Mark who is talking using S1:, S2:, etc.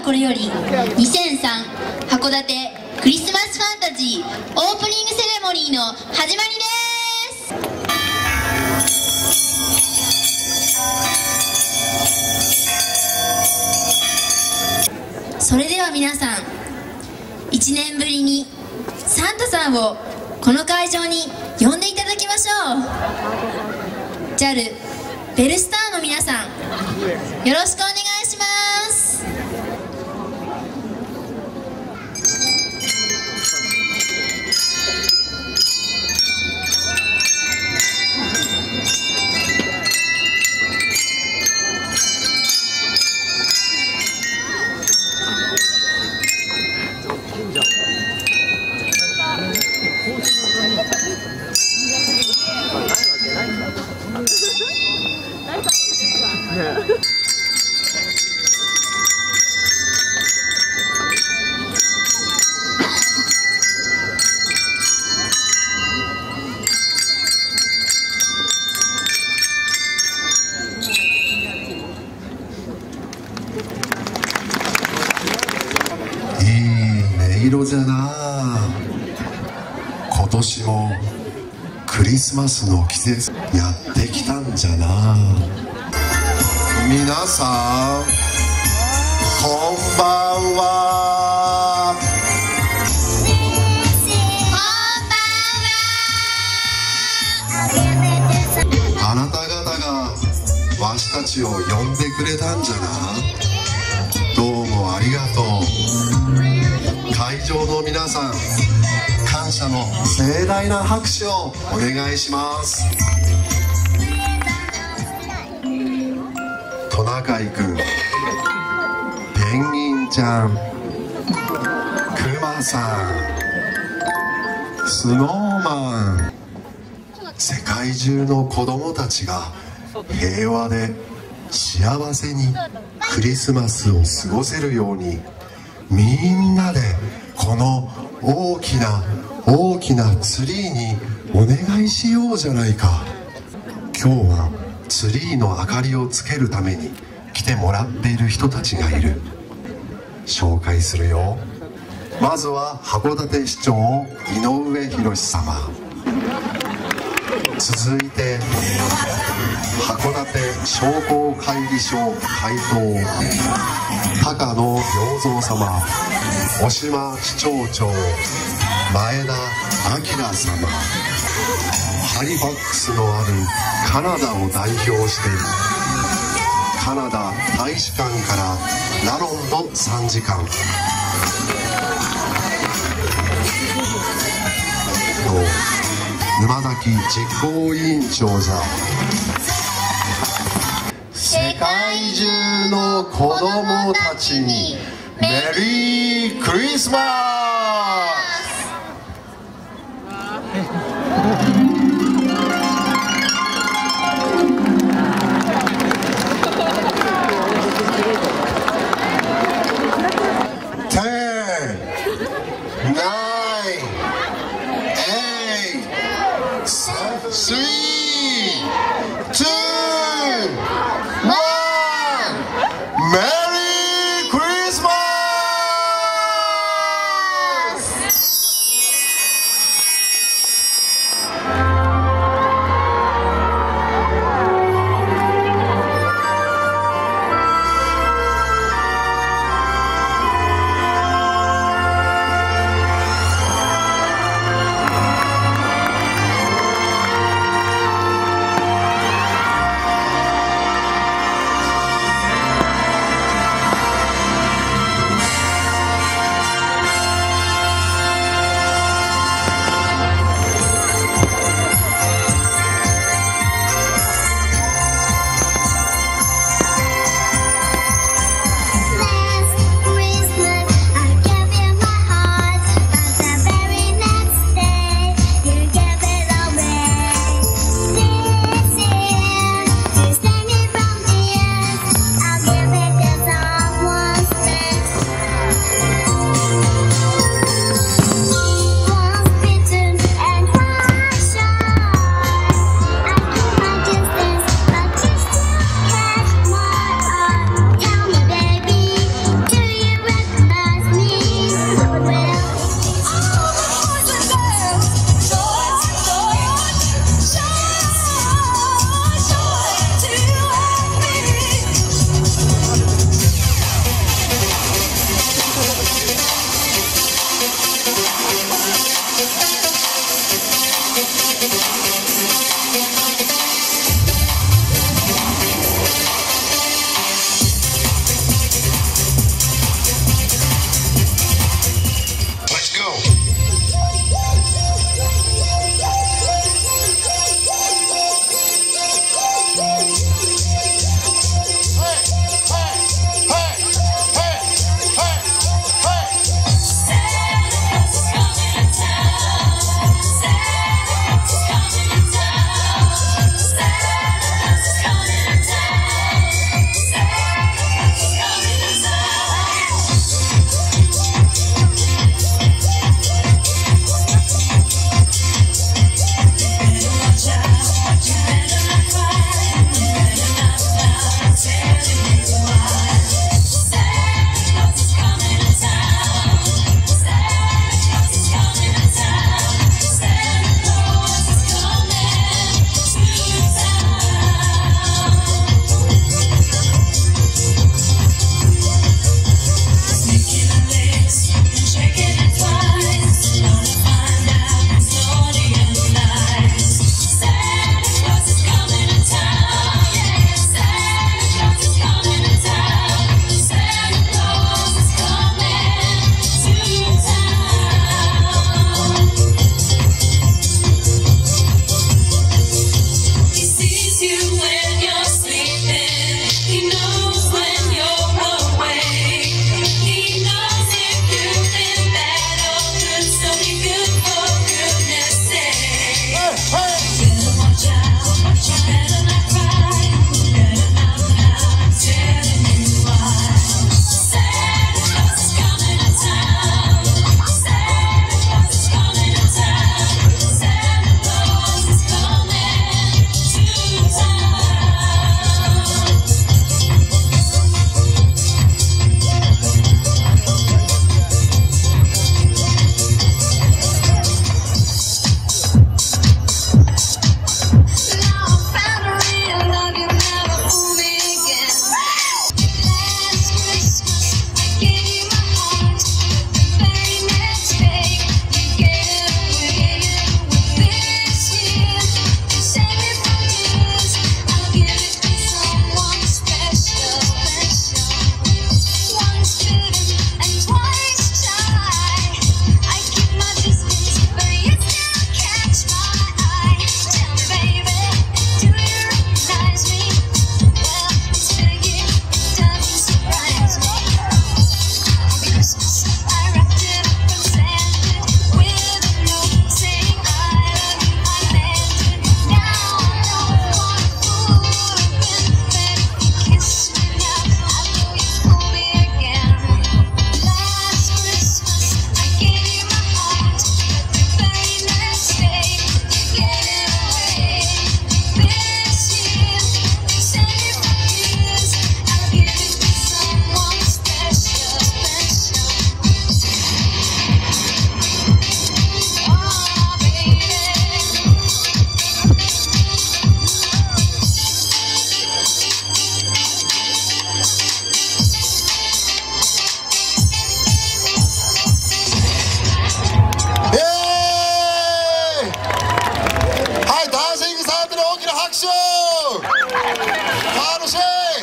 S1: これより2003函館クリスマスファンタジーオープニングセレモニーの始まりです。それでは皆さん、1年ぶりにサンタさんをこの会場に呼んでいただきましょう。 JAL ベルスターの皆さん、よろしくお願いします。
S2: 色じゃな。今年もクリスマスの季節やってきたんじゃな。皆さんこんばんは。あなた方がわしたちを呼んでくれたんじゃな。どうもありがとう。会場の皆さん、感謝の盛大な拍手をお願いします。トナカイくん、ペンギンちゃん、クマさん、スノーマン、世界中の子供たちが平和で幸せにクリスマスを過ごせるように、みんなでこの大きな大きなツリーにお願いしようじゃないか。今日はツリーの明かりをつけるために来てもらっている人たちがいる。紹介するよ。まずは函館市長井上博様、続いて函館商工会議所会頭高野洋三様、渡島市長長前田明様、ハリファックスのあるカナダを代表してカナダ大使館からラロンド3時間沼崎実行委員長じゃ。世界中の子供たちにメリークリスマス。 박수! 바로 셋!